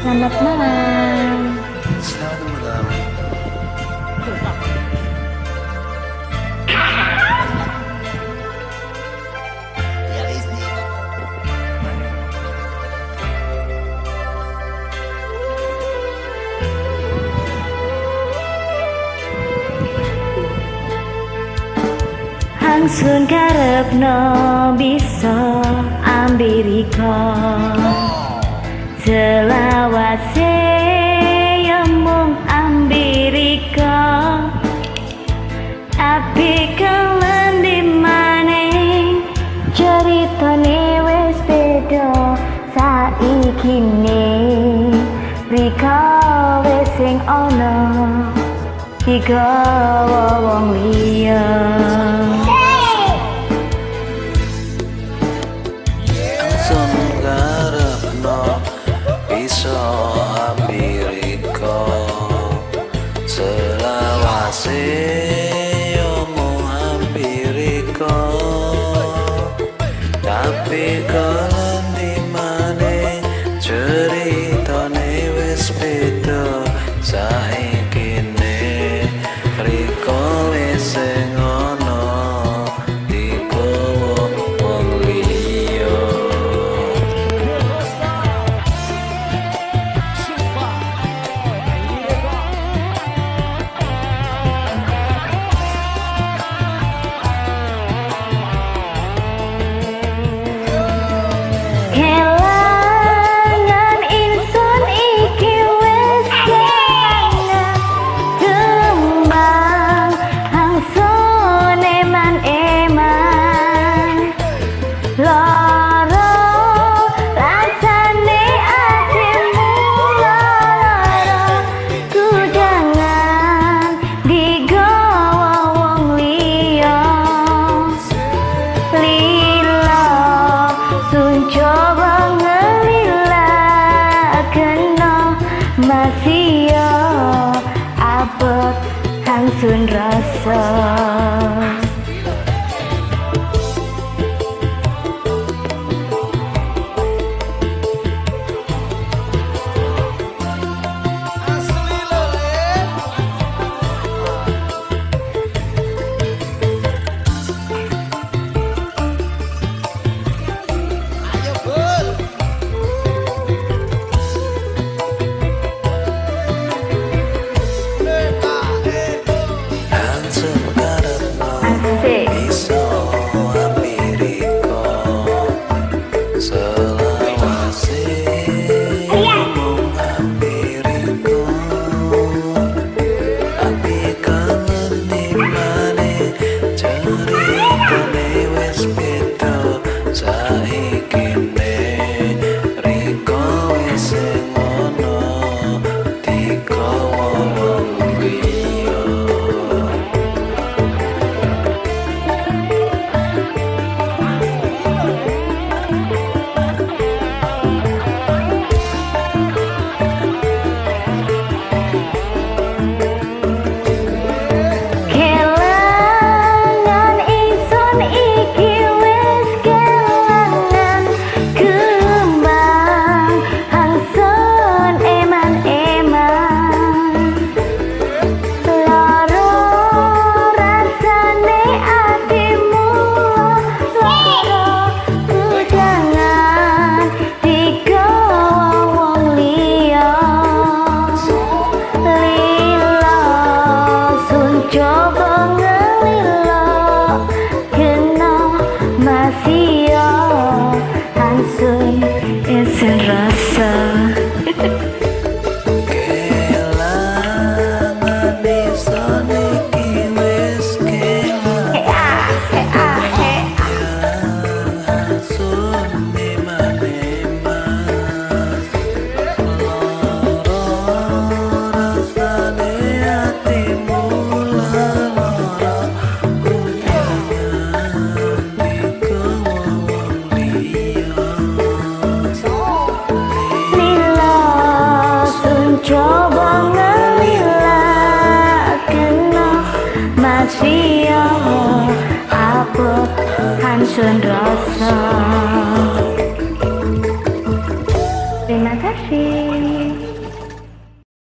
Selamat malam. Selamat malam. Hangsun karepno bisa Amerika selawase ya mung Amerika tapi kelendi maning ceritane wis beda saikine Rika wis sing ana digawa wong liya. Bisa Amerika selawase yo mung Amerika tapi kelendi maneh ceritane wis beda saikine Rika wis sing ana digawa wong liya. Masih ya abot hangsun rasa. Coba ngelilak kena masih apa hangsun rasa. Terima kasih. kasih.